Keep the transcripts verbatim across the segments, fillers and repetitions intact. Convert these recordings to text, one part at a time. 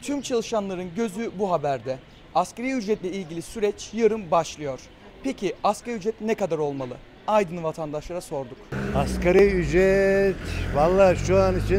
Tüm çalışanların gözü bu haberde. Asgari ücretle ilgili süreç yarın başlıyor. Peki asgari ücret ne kadar olmalı? Aydın vatandaşlara sorduk. Asgari ücret vallahi şu an için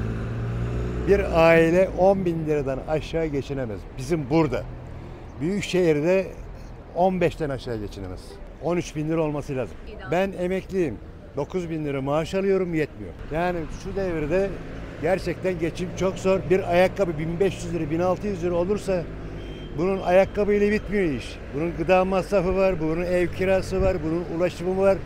bir aile on bin liradan aşağı geçinemez. Bizim burada. Büyükşehir'de on beşten aşağı geçinemez. on üç bin lira olması lazım. Ben emekliyim. dokuz bin lira maaş alıyorum, yetmiyor. Yani şu devirde gerçekten geçim çok zor. Bir ayakkabı bin beş yüz lira, bin altı yüz lira olursa bunun ayakkabıyla bitmiyor iş. Bunun gıda masrafı var, bunun ev kirası var, bunun ulaşımı var.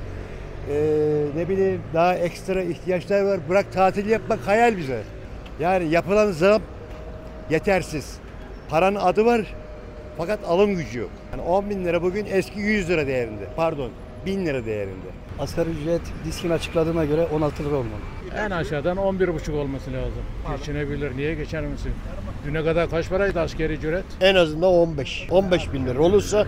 Ee, ne bileyim daha ekstra ihtiyaçlar var. Bırak tatil yapmak hayal bize. Yani yapılan zam yetersiz. Paranın adı var fakat alım gücü yok. Yani on bin lira bugün eski yüz lira değerinde. Pardon bin lira değerinde. Asgari ücret DİSK'in açıkladığına göre on altı lira olmalı. En aşağıdan on bir buçuk olması lazım. Geçinebilir. Niye geçinemesin? Düne kadar kaç paraydı asgari ücret? En azından on beş. on beş bin lira olursa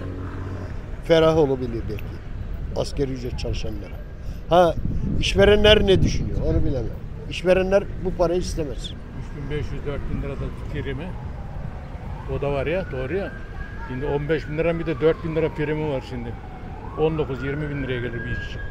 ferah olabilir belki. Asgari ücret çalışanlara. Ha işverenler ne düşünüyor onu bilemem. İşverenler bu parayı istemez. üç bin beş yüz dört bin lirada primi. O da var ya, doğru ya. Şimdi on beş bin lira bir de dört bin lira primi var şimdi. on dokuz yirmi bin liraya gelir bir iş için.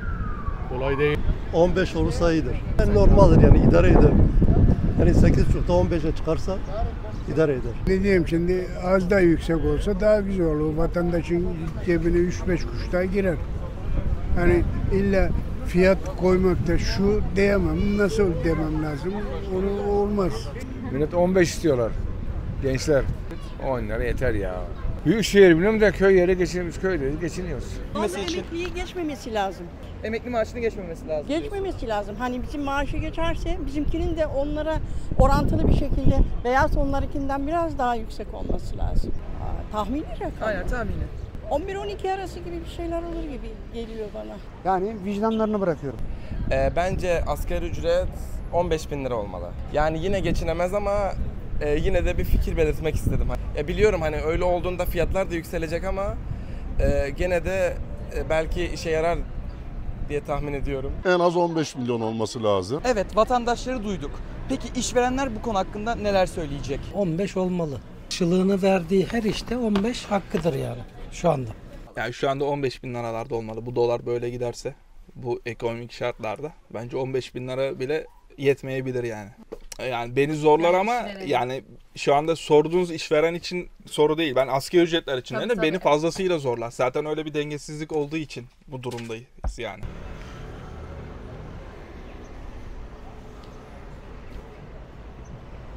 Kolay değil. on beş olursa iyidir. Yani normaldir yani idare eder. Yani sekiz buçukta on beşe çıkarsa idare eder. Ne diyeyim şimdi az da yüksek olsa daha güzel olur. Vatandaşın cebine üç beş kuruş daha girer. Hani illa fiyat koymakta şu diyemem, nasıl demem lazım, onu olmaz. Millet on beş istiyorlar. Gençler on lira yeter ya. Büyükşehir biliyorum da köy yere geçiniyoruz, köyde geçiniyoruz. Vallahi emekliyi geçmemesi lazım. Emekli maaşını geçmemesi lazım. Geçmemesi lazım. Hani bizim maaşı geçerse bizimkinin de onlara orantılı bir şekilde veya onlarınkinden biraz daha yüksek olması lazım. Aa, tahmini rakam. Aynen tahmini. on bir on iki arası gibi bir şeyler olur gibi geliyor bana. Yani vicdanlarını bırakıyorum. E, bence asgari ücret on beş bin lira olmalı. Yani yine geçinemez ama e, yine de bir fikir belirtmek istedim. E, biliyorum hani öyle olduğunda fiyatlar da yükselecek ama e, gene de e, belki işe yarar diye tahmin ediyorum. En az on beş milyon olması lazım. Evet, vatandaşları duyduk. Peki işverenler bu konu hakkında neler söyleyecek? on beş olmalı. Karşılığını verdiği her işte on beş hakkıdır yani şu anda. Yani şu anda on beş bin liralarda olmalı. Bu dolar böyle giderse bu ekonomik şartlarda bence on beş bin lira bile yetmeyebilir yani. Yani beni zorlar ama yani şu anda sorduğunuz işveren için soru değil. Ben asgari ücretler için de beni fazlasıyla zorlar. Zaten öyle bir dengesizlik olduğu için bu durumdayız yani.